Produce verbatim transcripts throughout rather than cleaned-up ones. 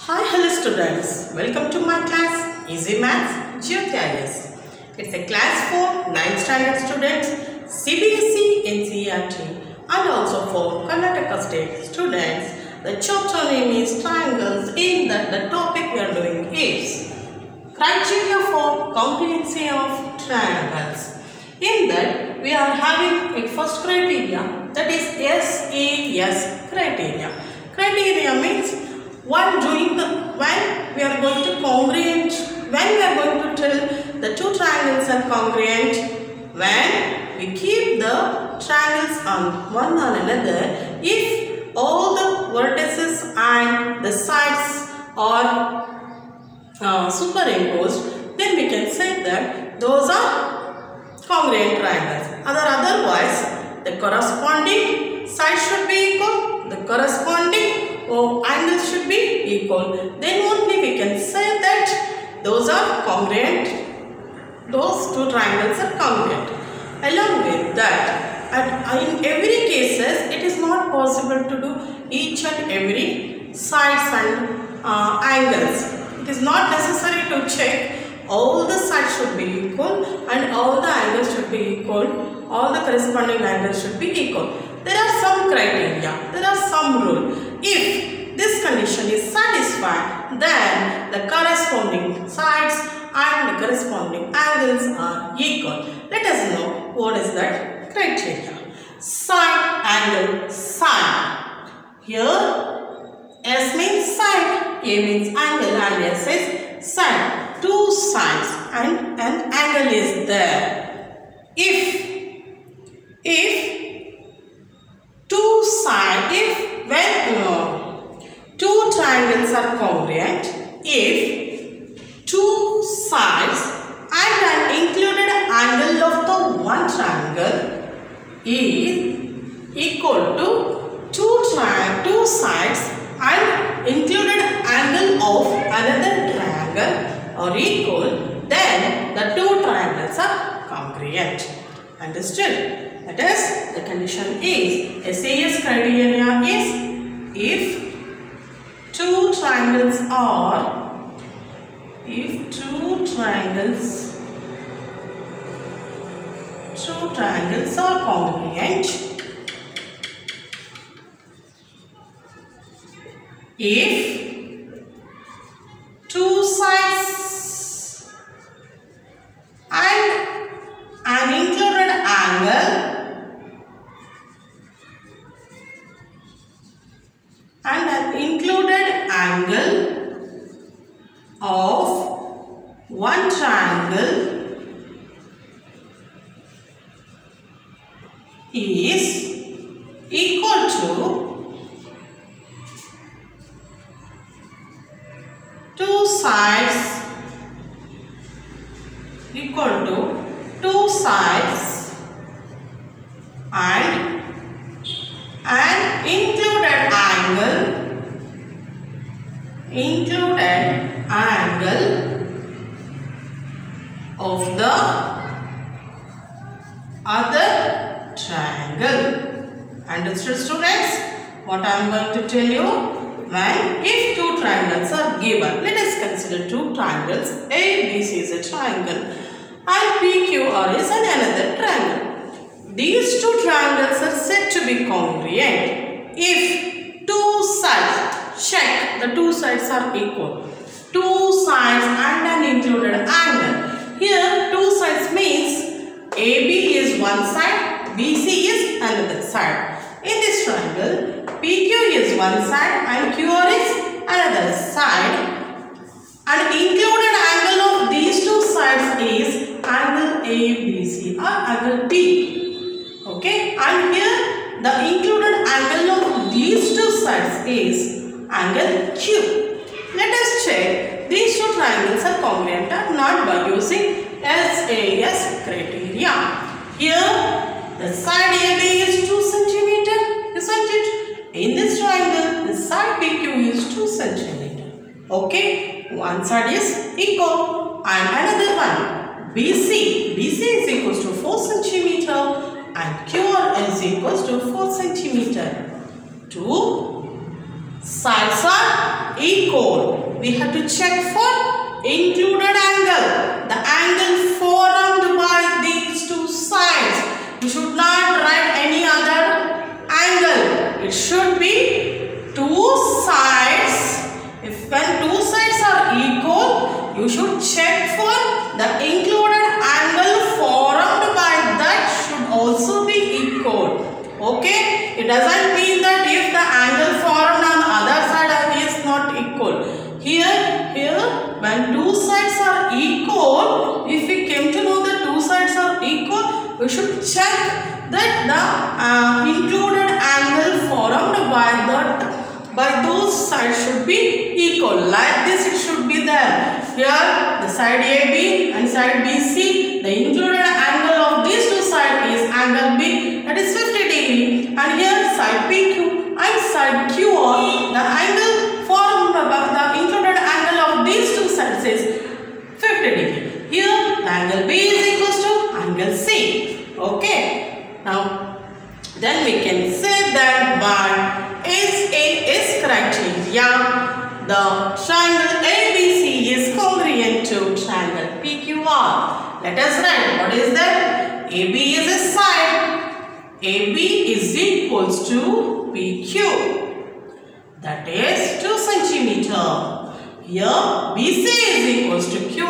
Hi, hello students. Welcome to my class Easy Maths Jyoti I A S. It's a class for ninth standard students, C B S E, N C E R T and also for Karnataka State students. The chapter name is Triangles. In that the topic we are doing is criteria for comprehension of triangles. In that we are having a first criteria, that is S A S criteria. Criteria means One doing the when we are going to congruent, when we are going to tell the two triangles are congruent, when we keep the triangles on one on another, if all the vertices and the sides are uh, superimposed, then we can say that those are congruent triangles. Other otherwise, the corresponding side should be equal, the corresponding Oh, angles should be equal. Then only we can say that those are congruent. Those two triangles are congruent. Along with that, at, in every cases, it is not possible to do each and every sides and uh, angles. It is not necessary to check all the sides should be equal and all the angles should be equal. All the corresponding angles should be equal. There are some criteria. There are some rules. If this condition is satisfied, then the corresponding sides and the corresponding angles are equal. Let us know what is that criteria. Side, angle, side. Here S means side, A means angle and S is side. Two sides and an angle is there. If if two sides, if when uh, two triangles are congruent, if two sides and an included angle of the one triangle is equal to two tri two sides and included angle of another triangle are equal, then the two triangles are congruent. Understood? That is, the condition is S A S criteria is if two triangles are if two triangles two triangles are congruent, if two sides and an included angle and an included angle of one triangle is equal to two sides equal to two sides and an included angle included angle of the other triangle. Understood, students? What I am going to tell you, when if two triangles are given, let us consider two triangles. A B C is a triangle and P Q R is another triangle. These two triangles are said to be congruent if two sides, check, the two sides are equal. Two sides and an included angle. Here two sides means A B is one side, B C is another side. In this triangle, P Q is one side and Q R is another side. And included angle of these two sides is angle A B C or angle P. Okay, and here the included angle of these two sides is angle Q. Let us check these two triangles are congruent or not by using S A S criteria. Here the side A B is two centimeters, isn't it? In this triangle the side P Q is two centimeters. Okay, one side is equal and another one B C. B C is equal to four centimeters. And Q R is equals to four centimeters. Two sides are equal. We have to check for included angle. The angle formed by these two sides. You should not write any other angle. It should be two sides. If when two sides are equal, you should check for the included angle formed by that should also be equal. Okay? It doesn't mean that if the angle formed on the other side is not equal. Here, here, when two sides are equal, if we came to know that two sides are equal, we should check that the uh, included angle formed by the by those sides should be equal. Like this it should be there. Here the side A B and side B C, the included angle of these two sides is angle B, that is fifty degree, and here side P Q and side Q R, the angle formed by the included angle of these two sides is fifty degree. Here the angle B is equals to angle C. Okay. Now then we can say that by S A S criteria, the triangle A B C is congruent to triangle P Q R. Let us write. What is that? A B is a side. A B is equals to P Q. That is two centimeter. Here B C is equals to Q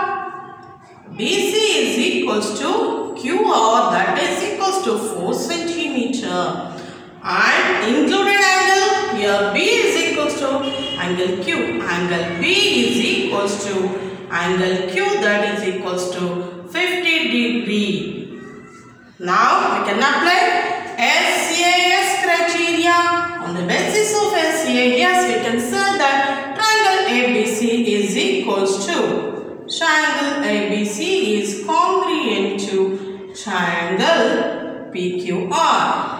R. B C is equals to Q R. That is equals to four centimeter. And included angle, here B is equals to angle Q. Angle B is equals to angle Q, that is equals to fifty degree. Now we can apply S A S criteria. On the basis of S A S, we can say that triangle A B C is equals to triangle A B C is congruent to triangle P Q R.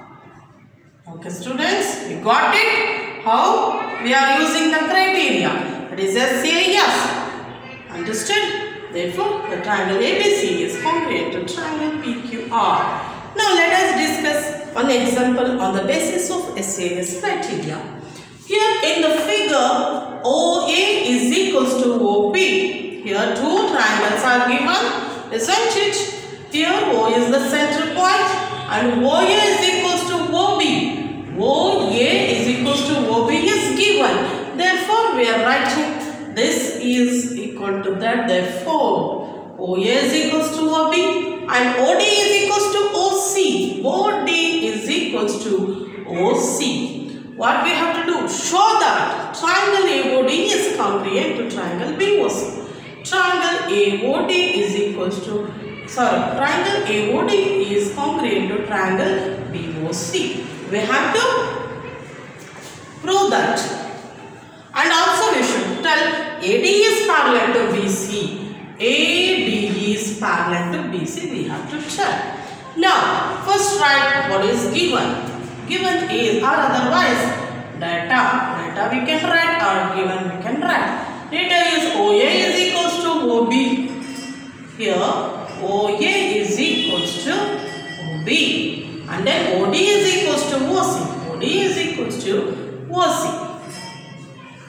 Okay students, we got it? How we are using the criteria, that is S A S. Understood? Therefore, the triangle A B C is congruent to triangle P Q R. Now let us discuss one example on the basis of S A S criteria. Here in the figure, O A is equals to O B. Here two triangles are given, isn't it? Here O is the center point and O A is equals to O B. O A is equals to O B is given. Therefore, we are writing this is equal to that. Therefore, O A is equals to O B and O D is equals to O C. O D is equals to O C. What we have to do? Show that triangle A O D is congruent to triangle B O C. Triangle A O D is equals to sorry, triangle A O D is congruent to triangle B O C. We have to prove that. And also we should tell A D is parallel to B C. A D is parallel to B C. We have to tell. Now, first write what is given. Given is or otherwise data. Data we can write or given we can write. Data is O A is equals to O B. Here O A is equals to O B. And then O D is equals to O C. O D is equals to O C.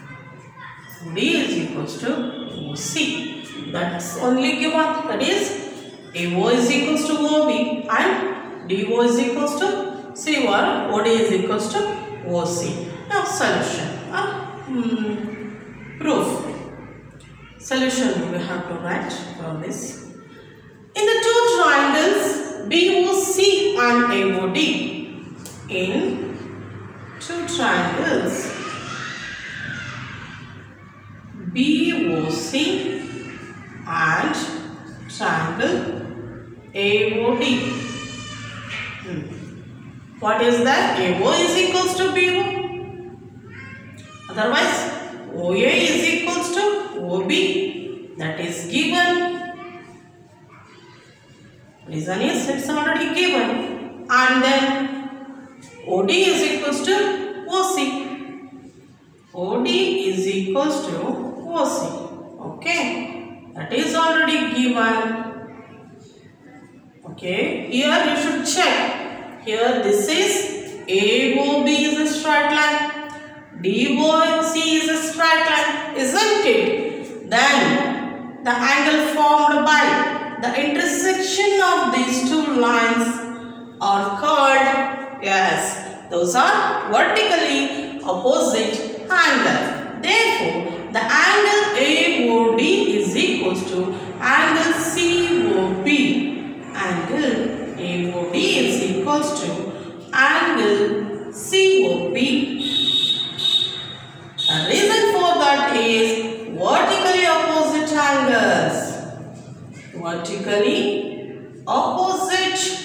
O D is equals to O C. That's only given. That is A O is equals to O B and D O is equals to C or O D is equals to O C. Now solution. Uh, hmm, proof. Solution we have to write for this. In the two triangles B O C and A O D, in two triangles B O C and triangle A O D. Hmm. What is that? A O is equals to B O. Otherwise, O A is equals to O B. That is given. Reason is it's already given. And then O D is equals to O C. O D is equals to O C. Okay. That is already given. Okay. Here you should check. Here this is A O B is a straight line. D O C is straight line, isn't it? Then the angle formed by the intersection of these two lines are called, yes, those are vertically opposite angles. Therefore, the angle A O D is equals to angle C O B. Angle A O D is equals to angle C O B. The reason for that is vertically opposite angles. Vertically opposite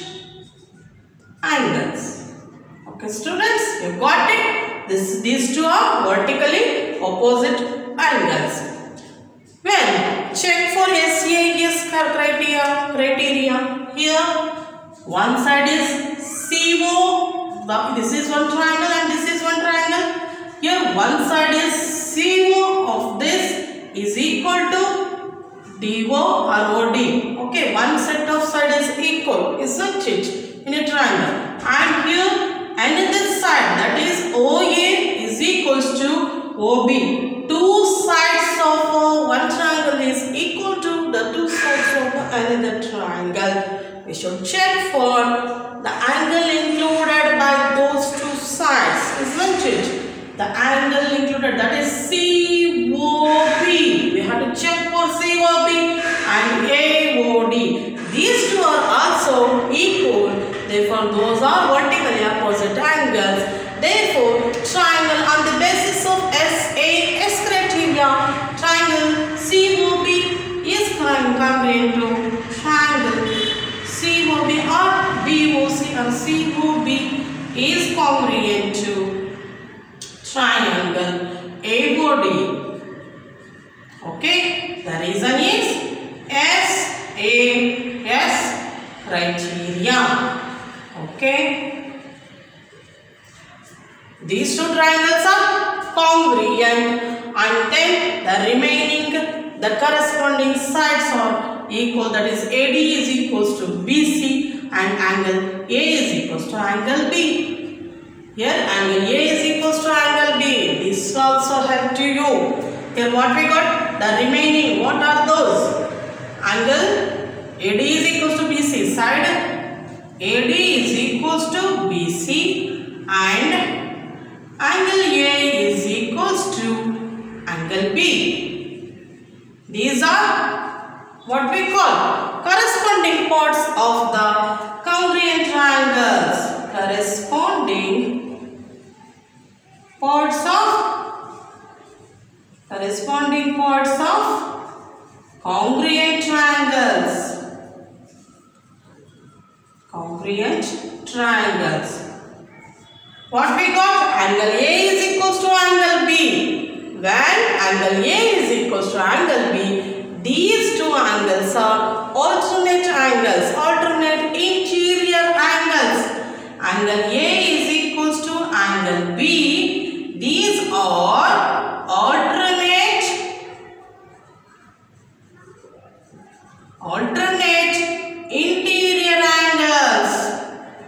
angles. Okay, students, you got it? This, these two are vertically opposite angles. When check for S E A S criteria, criteria, here one side is C O, this is one triangle and this is one triangle. Here one side is C O of this is equal to D O or O D. Okay, one set of side is equal, isn't it, in a triangle. And here another side, that is O A is equals to O B. Two sides of uh, one triangle is equal to the two sides of another triangle. We should check for the angle included by those two sides, isn't it? The angle included, that is C O B. We have to check for C O B and A O D. These two are also equal. Therefore, those are vertically opposite angles. Therefore, triangle on the basis of S A S criteria, triangle C O B is congruent to triangle C O B or B O C, or C O B is congruent to triangle A O D. Okay, the reason is S A S criteria. Okay, these two triangles are congruent, and then the remaining, the corresponding sides are equal, that is A D is equals to B C and angle A is equals to angle B. Here angle A is equals to angle B. This also help to you. Here what we got? The remaining, what are those? Angle A D is equals to B C. Side A D is equals to B C and angle A is equals to angle B. These are what we call corresponding parts of the congruent triangles. Corresponding parts of corresponding parts of congruent triangles. Congruent triangles. What we got? Angle A is equals to angle B. When angle A is equals to angle B, these two angles are alternate angles, alternate interior angles. Angle A is equals to angle B. These are alternate, alternate interior angles.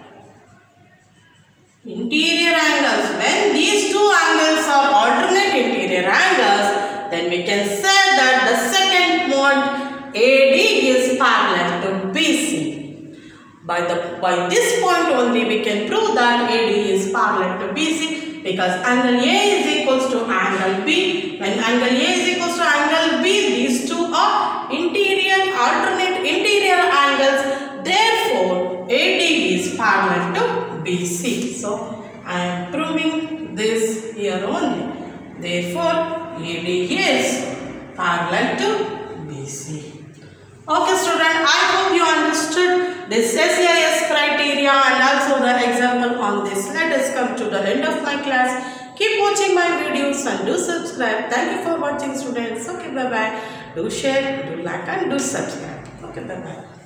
Interior angles. When these two angles are alternate interior angles, then we can say that the second point A D is parallel to B C. By the by this point only we can prove that A D is parallel to B C, because angle A is equals to angle B. When angle A is equals to angle B, these two are interior, alternate interior angles. Therefore, A D is parallel to B C. So, I am proving this here only. Therefore, A D is parallel to B C. Okay, student, I hope you understood this S E I S criteria and also the example on this. Let us come to the end of my class. Keep watching my videos and do subscribe. Thank you for watching, students. Okay, bye-bye. Do share, do like and do subscribe. Okay, bye-bye.